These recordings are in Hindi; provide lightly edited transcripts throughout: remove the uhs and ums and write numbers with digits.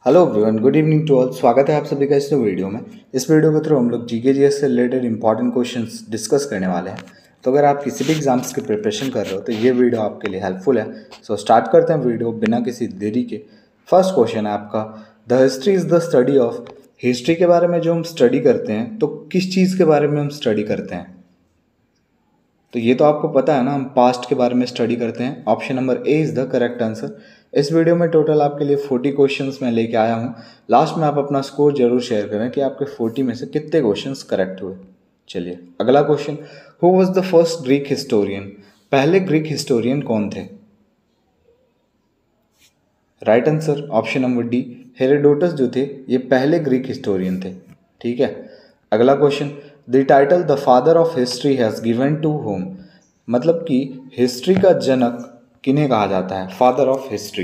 Hello everyone, good evening to all. स्वागत है आप सभी का इस वीडियो में। इस वीडियो के थ्रू हम लोग जीके जीएस से रिलेटेड इंपॉर्टेंट क्वेश्चंस डिस्कस करने वाले हैं। तो अगर आप किसी भी एग्जाम्स की प्रिपरेशन कर रहे हो तो ये वीडियो आपके लिए हेल्पफुल है। सो स्टार्ट करते हैं वीडियो बिना किसी देरी के। फर्स्ट क्वेश्चन है आपका, the history is the study of. History के बारे में जो हम स्टडी करते हैं तो किस चीज़ के बारे में हम स्टडी करते हैं? तो ये तो आपको पता है ना, हम पास्ट के बारे में स्टडी करते हैं। Option number A is the correct answer. इस वीडियो में टोटल आपके लिए 40 क्वेश्चंस मैं लेके आया हूँ। लास्ट में आप अपना स्कोर जरूर शेयर करें कि आपके 40 में से कितने क्वेश्चंस करेक्ट हुए। चलिए अगला question, who was the first Greek historian. पहले ग्रीक हिस्टोरियन कौन थे? Right answer option number D, Herodotus जो थे ये पहले ग्रीक हिस्टोरियन थे। ठीक है, अगला question, the title the father of history has given to whom. मतलब कि हिस्ट्री का जनक किन्हें कहा जाता है? Father of history.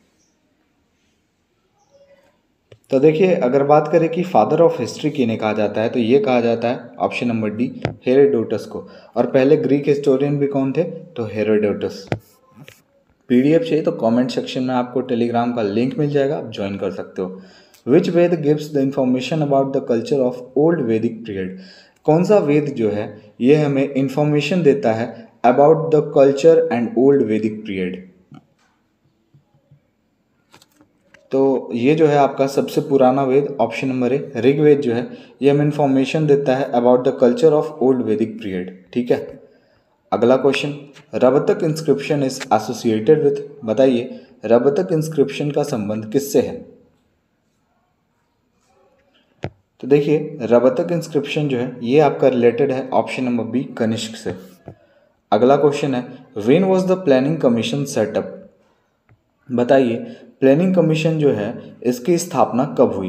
तो देखिए, अगर बात करें कि फादर ऑफ हिस्ट्री किन्हें कहा जाता है तो ये कहा जाता है ऑप्शन नंबर डी, हेरोडोटस को। और पहले ग्रीक हिस्टोरियन भी कौन थे? तो हेरोडोटस। पीडीएफ चाहिए तो कमेंट सेक्शन में आपको टेलीग्राम का लिंक मिल जाएगा, आप ज्वाइन कर सकते हो। Which Veda gives the information about the culture of old Vedic period. कौन सा वेद जो है ये हमें इंफॉर्मेशन देता है about the culture and old Vedic period? तो ये जो है आपका सबसे पुराना वेद, ऑप्शन नंबर ए, ऋग्वेद जो है ये हमें इंफॉर्मेशन देता है about the culture of old Vedic period. ठीक है, अगला question, Rabatak inscription is associated with. बताइए रबतक इंस्क्रिप्शन का संबंध किससे है? तो देखिए, रबतक इंस्क्रिप्शन जो है ये आपका रिलेटेड है ऑप्शन नंबर बी, कनिष्क से। अगला क्वेश्चन है, when was the planning commission set up. बताइए प्लानिंग कमीशन जो है इसकी स्थापना कब हुई?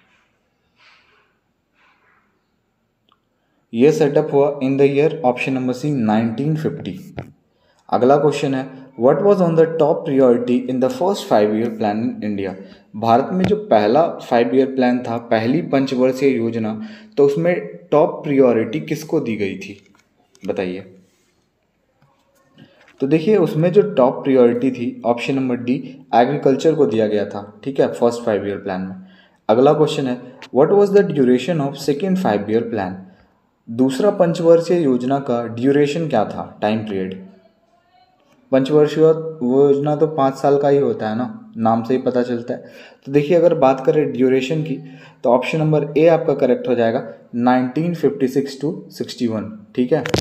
ये सेटअप हुआ in the year option number C, 1950। अगला क्वेश्चन है, what was on the top priority in the first 5 year plan in India. Bharat में जो पहला 5 ईयर प्लान था, पहली पंचवर्षीय योजना, तो उसमें टॉप प्रायोरिटी किसको दी गई थी? बताइए। तो देखिए, उसमें जो टॉप प्रायोरिटी थी ऑप्शन नंबर डी, एग्रीकल्चर को दिया गया था। ठीक है, फर्स्ट 5 ईयर प्लान में। अगला क्वेश्चन है, what was the duration of second 5 year plan. दूसरा पंचवर्षीय योजना का ड्यूरेशन क्या था, टाइम पीरियड? पंचवर्षीय योजना तो 5 साल का ही होता है ना, नाम से ही पता चलता है। तो देखिए, अगर बात करें ड्यूरेशन की तो ऑप्शन नंबर ए आपका करेक्ट हो जाएगा, 1956 to 61। ठीक है,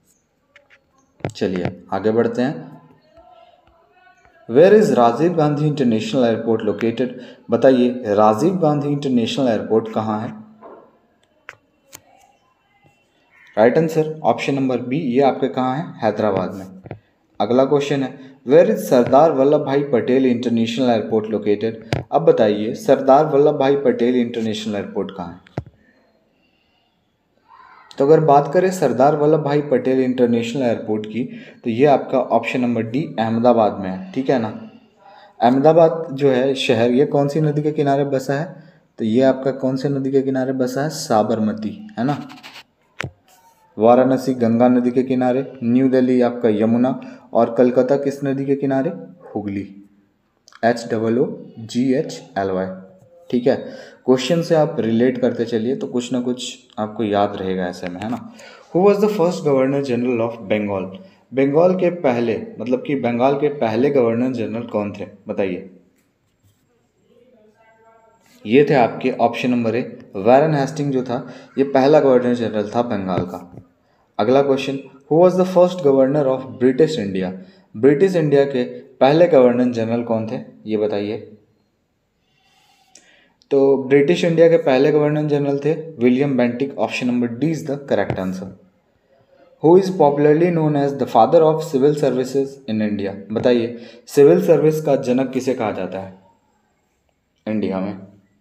चलिए आगे बढ़ते हैं। Where is Rajiv Gandhi international airport located. बताइए राजीव गांधी इंटरनेशनल एयरपोर्ट कहाँ है? Right answer option number B, ये आपके कहाँ है? हैदराबाद में। अगला क्वेश्चन है, वेयर इज सरदार वल्लभ भाई पटेल इंटरनेशनल एयरपोर्ट लोकेटेड। अब बताइए सरदार वल्लभ भाई पटेल इंटरनेशनल एयरपोर्ट कहाँ है? तो अगर बात करें सरदार वल्लभ भाई पटेल इंटरनेशनल एयरपोर्ट की तो ये आपका ऑप्शन नंबर डी, अहमदाबाद में है। ठीक है ना, अहमदाबाद जो है शहर, ये कौन सी नदी के किनारे बसा है? तो ये आपका कौन से नदी के किनारे बसा है? साबरमती, है ना। वाराणसी गंगा नदी के किनारे, न्यू दिल्ली आपका यमुना, और कलकत्ता किस नदी के किनारे? हुगली, HOOGHLY। ठीक है, क्वेश्चन से आप रिलेट करते चलिए तो कुछ ना कुछ आपको याद रहेगा ऐसे में, है ना। Who was the first governor general of Bengal. Bengal के पहले, मतलब कि बंगाल के पहले गवर्नर जनरल कौन थे? बताइए। ये थे आपके option number A, Warren Hasting जो था ये पहला गवर्नर जनरल था बंगाल का। अगला question, who was the first governor of British India. British India के पहले गवर्नर जनरल कौन थे? ये बताइए। तो ब्रिटिश इंडिया के पहले गवर्नर जनरल थे William Bentinck. Option number D is the correct answer. Who is popularly known as the father of civil services in India. बताइए सिविल सर्विस का जनक किसे कहा जाता है इंडिया में?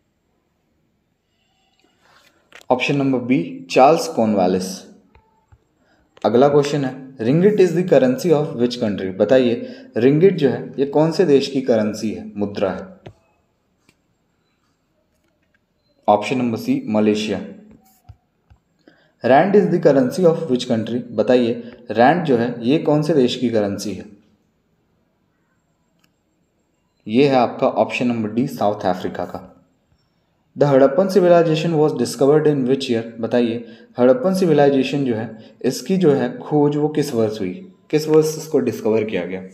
Option number B, Charles Cornwallis. अगला क्वेश्चन है, ringgit is the currency of which country. बताइए रिंगिट जो है ये कौन से देश की करेंसी है, मुद्रा है? Option number C, Malaysia. Rand is the currency of which country. बताइए रैंड जो है ये कौन से देश की करेंसी है? ये है आपका option number D, South Africa का। The Harappan civilization was discovered in which year, बताइए हड़प्पन सिविलाइजेशन जो है इसकी जो है खोज वो किस वर्ष हुई, किस वर्ष इसको डिस्कवर किया गया।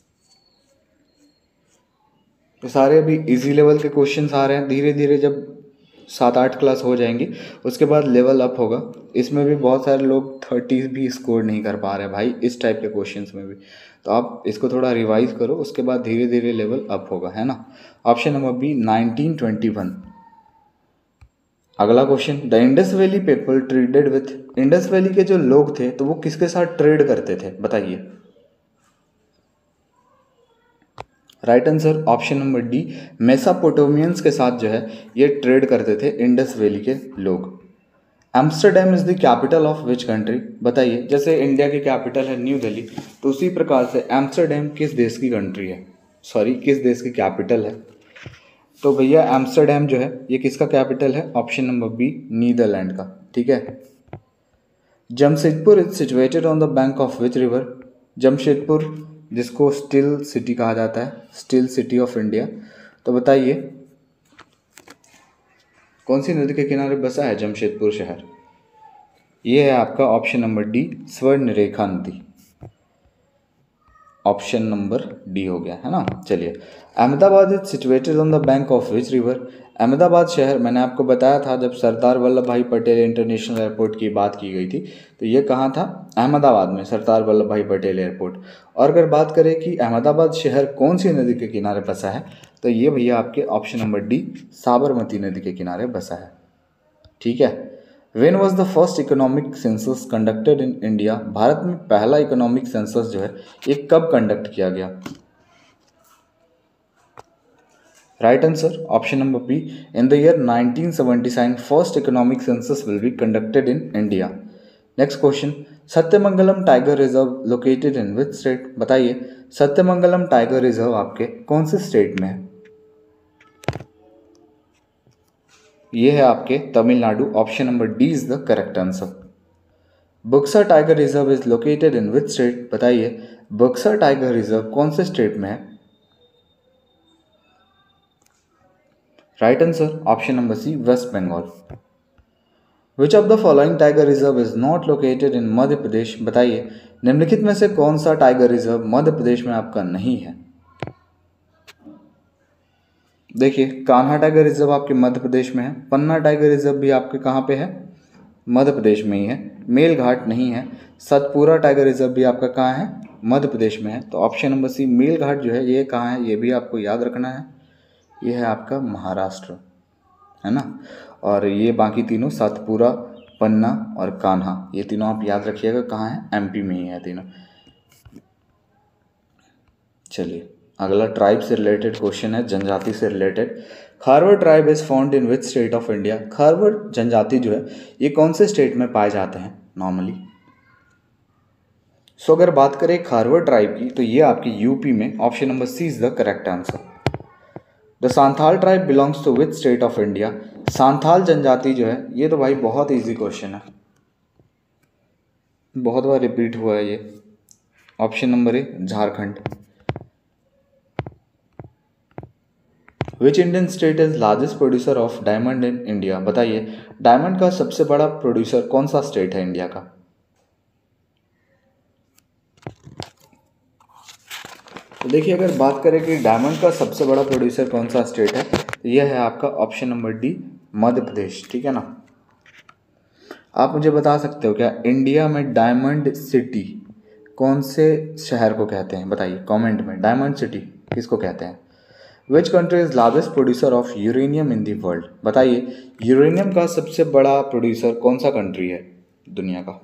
तो सारे अभी इजी लेवल के क्वेश्चंस आ रहे हैं, धीरे धीरे जब 7-8 क्लास हो जाएंगी उसके बाद लेवल अप होगा। इसमें भी बहुत सारे लोग 30 भी स्कोर नहीं कर पा रहे हैं भाई इस टाइप के क्वेश्चंस में भी, तो आप इसको थोड़ा रिवाइज करो, उसके बाद धीरे धीरे लेवल अप होगा, है ना। Option number B 1921। अगला question, the Indus valley people traded with, Indus valley के जो लोग थे तो वो किसके साथ ट्रेड करते थे, बताइए। Right answer option number D, Mesopotamians के साथ जो है ये ट्रेड करते थे इंडस वैली के लोग। Amsterdam is the capital of which country, बताइए जैसे इंडिया की कैपिटल है न्यू दिल्ली, तो उसी प्रकार से एम्स्टरडेम किस देश की कंट्री है, सॉरी किस देश की कैपिटल है। तो भैया एम्स्टरडेम जो है ये किसका कैपिटल है, ऑप्शन नंबर बी नीदरलैंड का, ठीक है। Jamshedpur is situated on the bank of which river, Jamshedpur जिसको स्टील सिटी कहा जाता है, स्टील सिटी ऑफ इंडिया, तो बताइए कौन सी नदी के किनारे बसा है जमशेदपुर शहर। ये है आपका ऑप्शन नंबर डी स्वर्णरेखा नदी, ऑप्शन नंबर डी हो गया, है ना। चलिए, Ahmedabad is situated on the bank of which river, Ahmedabad शहर मैंने आपको बताया था जब सरदार वल्लभ भाई पटेल इंटरनेशनल एयरपोर्ट की बात की गई थी, तो ये कहाँ था, अहमदाबाद में सरदार वल्लभ भाई पटेल एयरपोर्ट। और अगर बात करें कि अहमदाबाद शहर कौन सी नदी के किनारे बसा है, तो ये भैया आपके ऑप्शन नंबर डी साबरमती नदी के किनारे बसा है, ठीक है। When was the first economic census conducted in India, Bharat में पहला इकोनॉमिक सेंसस जो है ये कब कंडक्ट किया गया। Right answer option number B, in the year 1979 first economic census will be conducted in India. Next question, Sathyamangalam tiger reserve located in which state, बताइए सत्यमंगलम टाइगर रिजर्व आपके कौन से स्टेट में है। ये है आपके Tamil Nadu, option number D is the correct answer. Buxar tiger reserve is located in which state, बताइए बक्सर टाइगर रिजर्व कौन से स्टेट में है। Right answer option number C West Bengal. Which of the following tiger reserve is not located in Madhya Pradesh, बताइए निम्नलिखित में से कौन सा टाइगर रिजर्व मध्य प्रदेश में आपका नहीं है। देखिए कान्हा टाइगर रिजर्व आपके मध्य प्रदेश में है, पन्ना टाइगर रिजर्व भी आपके कहाँ पे है, मध्य प्रदेश में ही है, मेलघाट नहीं है, सतपुरा टाइगर रिजर्व भी आपका कहाँ है, मध्य प्रदेश में है। तो ऑप्शन नंबर सी मेलघाट जो है ये कहाँ है, ये भी आपको याद रखना है, ये है आपका महाराष्ट्र, है ना। और ये बाकी तीनों सतपुरा, पन्ना और कान्हा, ये तीनों आप याद रखिएगा कहाँ है, एमपी में ही है तीनों। चलिए अगला ट्राइब से रिलेटेड क्वेश्चन है, जनजाति से related. Kharwar tribe is found in which state of India, Kharwar जनजाति जो है ये कौन से स्टेट में पाए जाते हैं नॉर्मली। सो अगर बात करें खारवर ट्राइब की तो ये आपकी यूपी में, option number C is the correct answer. The Santhal tribe belongs to which state of India, Santhal जनजाति जो है ये तो भाई बहुत इजी क्वेश्चन है, बहुत बार रिपीट हुआ है ये, option number A Jharkhand. Which Indian state is largest producer of diamond in India, बताइए डायमंड का सबसे बड़ा प्रोड्यूसर कौन सा स्टेट है इंडिया का। तो देखिए अगर बात करें कि डायमंड का सबसे बड़ा प्रोड्यूसर कौन सा स्टेट है, तो यह है आपका option number D Madhya Pradesh, ठीक है ना। आप मुझे बता सकते हो क्या इंडिया में डायमंड सिटी कौन से शहर को कहते हैं, बताइए कमेंट में, डायमंड सिटी किसको कहते हैं। Which country is largest producer of uranium in the world, बताइए यूरेनियम का सबसे बड़ा प्रोड्यूसर कौन सा कंट्री है दुनिया का।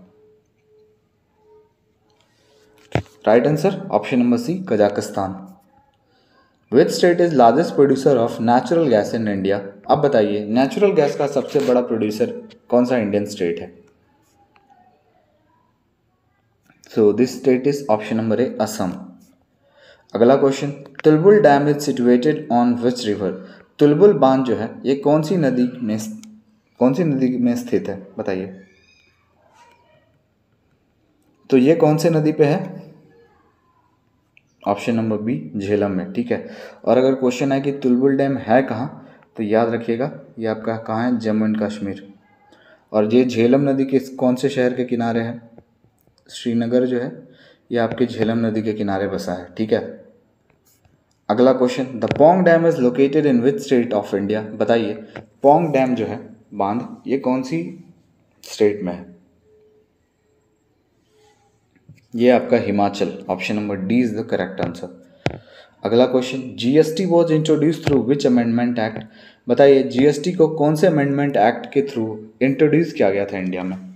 Right answer option number C Kazakhstan. Which state is largest producer of natural gas in India, अब बताइए नेचुरल गैस का सबसे बड़ा प्रोड्यूसर कौन सा इंडियन स्टेट है। So this state is option number A Assam. अगला question, Tulbul dam is situated on which river, Tulbul बांध जो है ये कौन सी नदी में स्थित है, बताइए। तो ये कौन से नदी पे है, ऑप्शन नंबर बी झेलम में, ठीक है। और अगर क्वेश्चन है कि तुलबुल डैम है कहाँ, तो याद रखिएगा ये आपका कहाँ है, जम्मू एंड कश्मीर। और ये झेलम नदी के कौन से शहर के किनारे है? श्रीनगर जो है ये आपके झेलम नदी के किनारे बसा है, ठीक है। अगला question, the Pong dam is located in which state of India? बताइए पोंग डैम जो है बांध ये कौन सी स्टेट में है? ये आपका Himachal, option number D is the correct answer. अगला question, GST was introduce through which amendment act? बताइए जीएसटी को कौन से अमेंडमेंट एक्ट के थ्रू इंट्रोड्यूस किया गया था इंडिया में?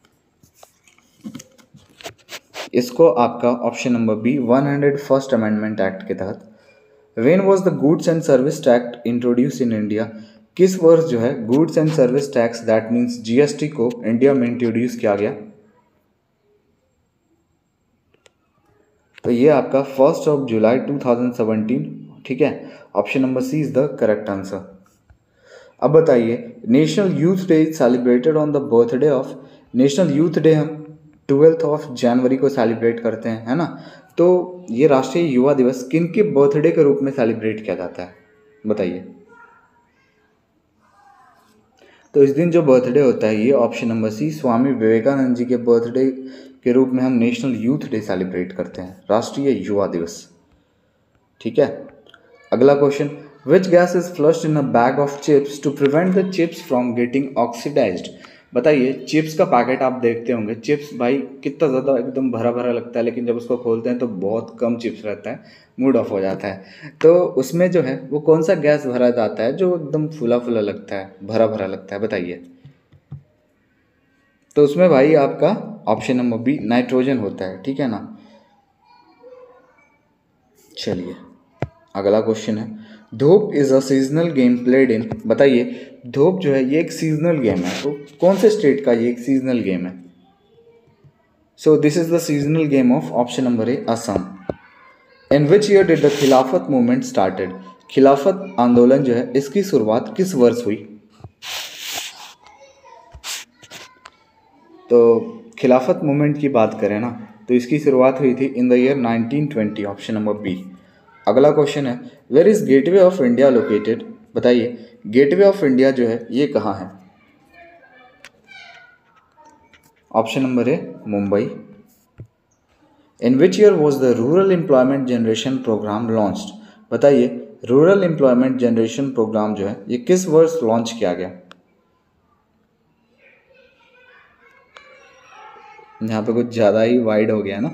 इसको आपका option number B 101st amendment act के तहत। When was the Goods and Service Tax introduced in India? किस वर्ष जो है Goods and Service Tax that means GST को इंडिया में इंट्रोड्यूस किया गया? तो ये आपका 1 जुलाई 2017, ठीक है। Option number C is the correct answer. अब बताइए national youth day is celebrated on the birthday of. National youth day हम 12 जनवरी को सेलिब्रेट करते हैं, है ना। तो ये राष्ट्रीय युवा दिवस किन के बर्थडे के रूप में सेलिब्रेट किया जाता है? बताइए। तो इस दिन जो बर्थडे होता है ये option number C Swami Vivekananda ji के बर्थडे के रूप में हम नेशनल यूथ डे सेलिब्रेट करते हैं, राष्ट्रीय युवा दिवस, ठीक है। अगला question, which gas is flushed in a bag of chips to prevent the chips from getting oxidized? बताइए चिप्स का पैकेट आप देखते होंगे, चिप्स भाई कितना ज़्यादा एकदम भरा भरा लगता है, लेकिन जब उसको खोलते हैं तो बहुत कम चिप्स रहता है, मूड ऑफ हो जाता है। तो उसमें जो है वो कौन सा गैस भरा जाता है जो एकदम फूला फूला लगता है, भरा भरा लगता है? बताइए। तो उसमें भाई आपका ऑप्शन नंबर बी नाइट्रोजन होता है, ठीक है ना। चलिए अगला क्वेश्चन है, Dhop is a seasonal game played in. बताइए धूप जो है ये एक सीजनल गेम है, तो कौन से स्टेट का ये एक सीजनल गेम है? So this is the seasonal game of option number A Assam. In which year did the Khilafat movement started? Khilafat आंदोलन जो है इसकी शुरुआत किस वर्ष हुई? तो खिलाफत मूवमेंट की बात करें ना तो इसकी शुरुआत हुई थी in the year 1920, option number B. अगला क्वेश्चन है, where is gateway of India located? बताइए गेटवे ऑफ इंडिया जो है ये कहाँ है? Option number A Mumbai. In which year was the rural employment generation programme launched? बताइए रूरल एम्प्लॉयमेंट जनरेशन प्रोग्राम जो है ये किस वर्ष लॉन्च किया गया? यहाँ पे कुछ ज़्यादा ही वाइड हो गया ना,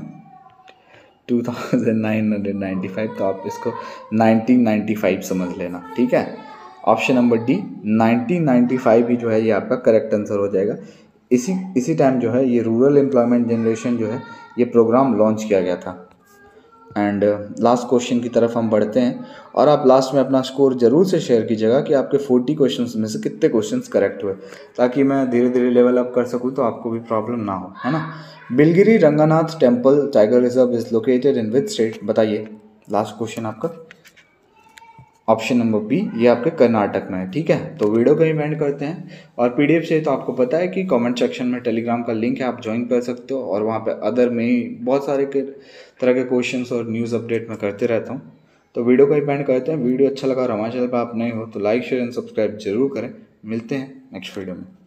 2995, तो आप इसको 1995 समझ लेना, ठीक है। ऑप्शन नंबर डी 1995 ही जो है ये आपका करेक्ट आंसर हो जाएगा। इसी टाइम जो है ये रूरल एम्प्लॉयमेंट जनरेशन जो है ये प्रोग्राम लॉन्च किया गया था। एंड लास्ट क्वेश्चन की तरफ हम बढ़ते हैं, और आप लास्ट में अपना स्कोर जरूर से शेयर कीजिएगा कि आपके 40 क्वेश्चंस में से कितने क्वेश्चंस करेक्ट हुए, ताकि मैं धीरे धीरे लेवल अप कर सकूं तो आपको भी प्रॉब्लम ना हो, है ना। Biligiri Ranganath temple tiger reserve is located in which state? बताइए लास्ट क्वेश्चन आपका ऑप्शन नंबर बी ये आपके कर्नाटक में है, ठीक है। तो वीडियो को ही एंड करते हैं, और पीडीएफ चाहिए तो आपको पता है कि कमेंट सेक्शन में टेलीग्राम का लिंक है, आप ज्वाइन कर सकते हो, और वहाँ पे अदर में बहुत सारे तरह के क्वेश्चंस और न्यूज़ अपडेट मैं करते रहता हूँ। तो वीडियो को ही एंड करते हैं। वीडियो अच्छा लगा और हमारे चैनल पर आप नए हो तो लाइक शेयर एंड सब्सक्राइब जरूर करें। मिलते हैं नेक्स्ट वीडियो में।